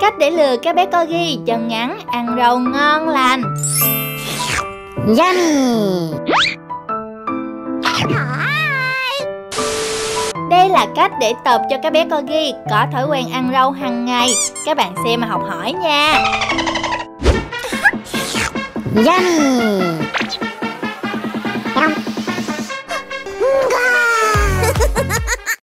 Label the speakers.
Speaker 1: cách để lừa các bé corgi chân ngắn ăn rau ngon lành.
Speaker 2: Yummy.
Speaker 1: Đây là cách để tập cho các bé corgi có thói quen ăn rau hàng ngày. Các bạn xem mà học hỏi nha.
Speaker 2: Yummy.